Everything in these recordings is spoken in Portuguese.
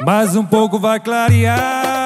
mais um pouco vai clarear.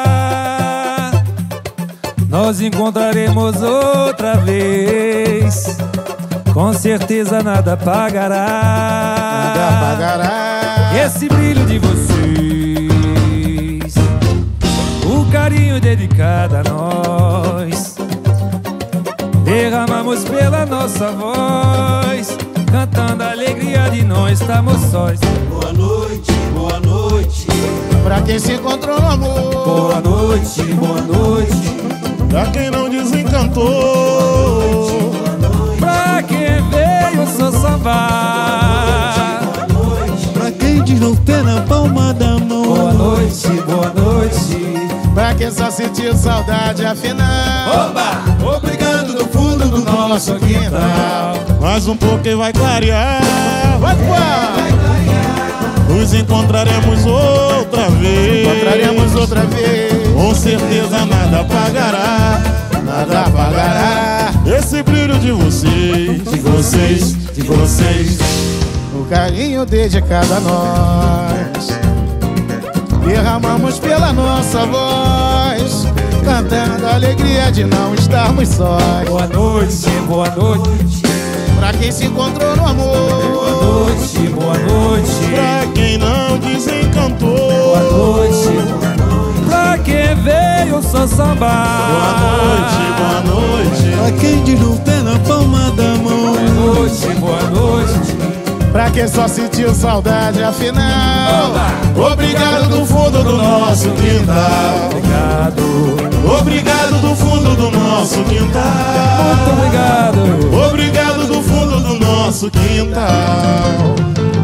Nós encontraremos outra vez. Com certeza nada pagará. Nada pagará esse brilho de vocês, o carinho dedicado a nós. Derramamos pela nossa voz, cantando a alegria de não estarmos sós. Boa noite, boa noite, pra quem se encontrou no amor. boa noite, boa noite, Pra quem não desencantou. Pra quem veio só sambar. pra quem diz não ter na palma da mão. Boa noite, boa noite. Pra quem só sentiu saudade, afinal. Oba! Obrigado do fundo do nosso quintal. Mais um pouco e vai clarear. Vai voar. Nos encontraremos outra vez. Encontraremos outra vez. Com certeza nada pagará. Nada pagará esse brilho de vocês. De vocês, de vocês. O carinho dedicado a nós. Derramamos pela nossa voz, cantando a alegria de não estarmos sós. Boa noite, boa noite. Pra quem se encontrou no amor. Boa noite, boa noite. Pra quem não desencantou. Boa noite. Pra quem veio só sambar. Boa noite, Pra quem diz não ter na palma da mão. Boa noite, boa noite. pra quem só sentiu saudade, afinal. Obrigado do fundo do nosso quintal. Obrigado. Obrigado do fundo do nosso quintal. Muito obrigado. Obrigado do fundo do nosso quintal.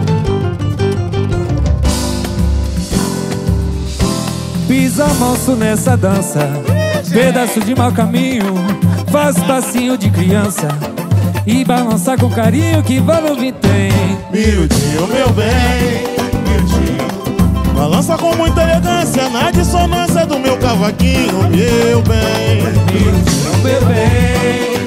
Pisa manso nessa dança, pedaço de mau caminho, faz passinho de criança e balança com carinho que vale o vintém. Miudinho, meu bem, miudinho, balança com muita elegância na dissonância do meu cavaquinho, meu bem. Miudinho, meu bem.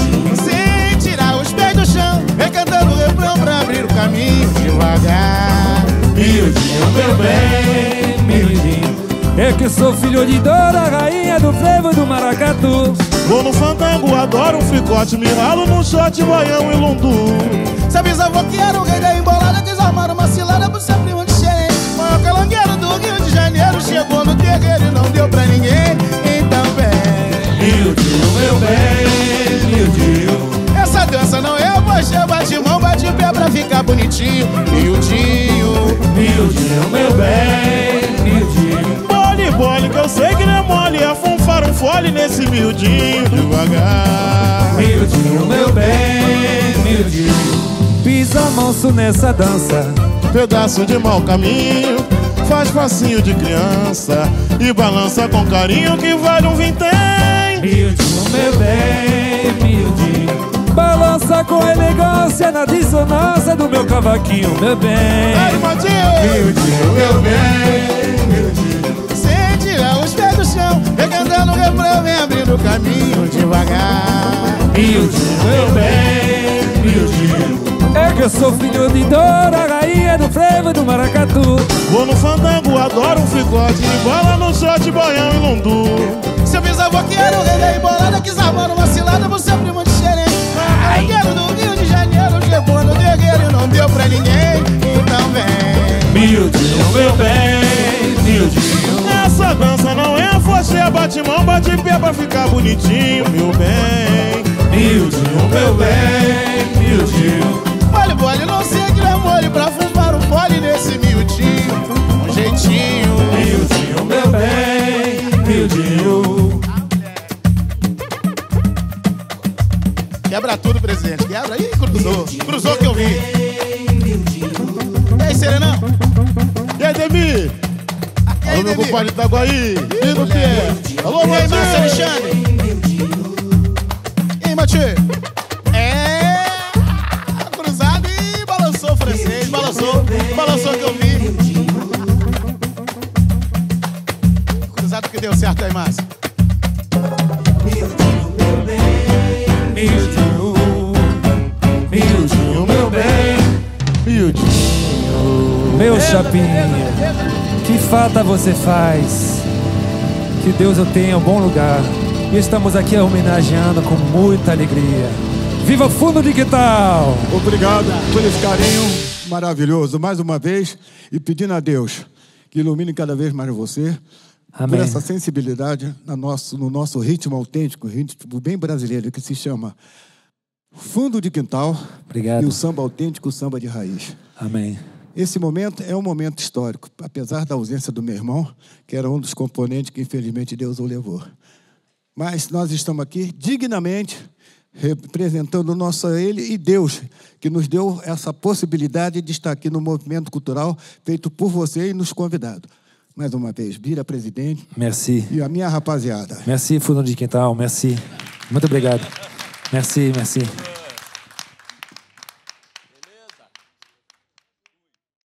Sem tirar os pés do chão, vem cantando o refrão pra abrir o caminho devagar. Miudinho, meu bem, miudinho. Eu que sou filho de Dora, rainha do frevo do maracatu. Vou no fandango, adoro um fricote, me ralo num shot, baião e lundu. Seu bisavô que era o rei da embolada, desarmaram uma cilada pro seu primo de xerém. Maior calangueiro do Rio de Janeiro, chegou no terreiro e não deu pra ninguém. Então vem, Miudinho, meu bem, miudinho. essa dança não é bocha, bate mão, bate o pé pra ficar bonitinho. Miudinho, Miudinho, meu bem, miudinho. bole, bole, que eu sei que não é mole, é funfar um fole nesse miudinho devagar. Miudinho, meu bem, miudinho. Pisa manso nessa dança, Pedaço de mau caminho, faz passinho de criança e balança com carinho que vale um vintém. miudinho, meu bem, miudinho. Balança com elegância na dissonância do meu cavaquinho, meu bem. Aí, Matinho! Miudinho, meu bem, miudinho. Sem tirar os pés do chão, vem cantando o refrão, vem abrindo o caminho devagar. Miudinho, meu bem, miudinho. É que eu sou filho de Dora, rainha do frevo do maracatu. Vou no fandango, adoro um fricote, bola no shot, baião e lundu. Seu bisavô que era o rei da embolada, quis armar uma cilada pro seu primo de xerém. Carangueiro do Rio de Janeiro, chegou no terreiro e não deu pra ninguém. Então vem, Miudinho, meu bem, miudinho. essa dança não é a foxé, bate mão, bate pé pra ficar bonitinho, meu bem. Miudinho, meu bem, miudinho. Mole, mole, não sei que não é mole, pra fumar um fole nesse miudinho, um jeitinho. Miudinho, meu bem, miudinho. Quebra tudo, presidente, quebra. Ih, cruzou, cruzou que eu vi. E aí, Serenão? E aí, Demi? Alô, meu compadre Itaguaí. E no que é? Alô, e aí, Márcio Alexandre? E aí, Mathieu? É... cruzado e balançou o francês, balançou que eu vi. Cruzado que deu certo aí, Márcio. Miudinho, miudinho, meu bem. Miudinho. Meu chapinha, Que falta você faz. Que Deus eu tenha um bom lugar. E estamos aqui homenageando com muita alegria. Viva o Fundo de Quintal! Obrigado por esse carinho maravilhoso, mais uma vez, e pedindo a Deus que ilumine cada vez mais você. Amém. Por essa sensibilidade no nosso ritmo autêntico, ritmo bem brasileiro, que se chama Fundo de Quintal. Obrigado. E o samba autêntico, o samba de raiz. Amém. Esse momento é um momento histórico, apesar da ausência do meu irmão, que era um dos componentes que infelizmente Deus o levou. Mas nós estamos aqui dignamente representando ele e Deus, que nos deu essa possibilidade de estar aqui no movimento cultural feito por você e nos convidado. Mais uma vez, Bira presidente. Merci. E a minha rapaziada. Merci, Fundo de Quintal. Merci. Muito obrigado. Merci, merci.